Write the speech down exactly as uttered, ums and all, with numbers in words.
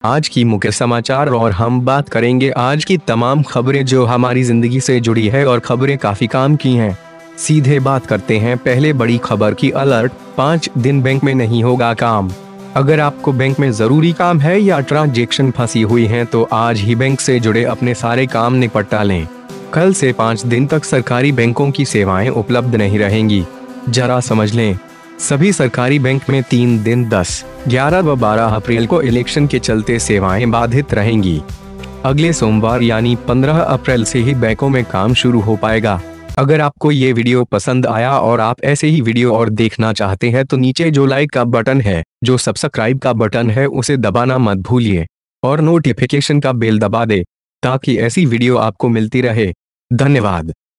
आज की मुख्य समाचार और हम बात करेंगे आज की तमाम खबरें जो हमारी जिंदगी से जुड़ी है और खबरें काफी काम की हैं। सीधे बात करते हैं पहले बड़ी खबर की। अलर्ट, पाँच दिन बैंक में नहीं होगा काम। अगर आपको बैंक में जरूरी काम है या ट्रांजैक्शन फंसी हुई है तो आज ही बैंक से जुड़े अपने सारे काम निपटा लें। कल से पाँच दिन तक सरकारी बैंकों की सेवाएं उपलब्ध नहीं रहेंगी। जरा समझ लें, सभी सरकारी बैंक में तीन दिन दस, ग्यारह व बारह अप्रैल को इलेक्शन के चलते सेवाएं बाधित रहेंगी। अगले सोमवार यानी पंद्रह अप्रैल से ही बैंकों में काम शुरू हो पाएगा। अगर आपको ये वीडियो पसंद आया और आप ऐसे ही वीडियो और देखना चाहते हैं तो नीचे जो लाइक का बटन है, जो सब्सक्राइब का बटन है उसे दबाना मत भूलिए और नोटिफिकेशन का बेल दबा दे ताकि ऐसी वीडियो आपको मिलती रहे। धन्यवाद।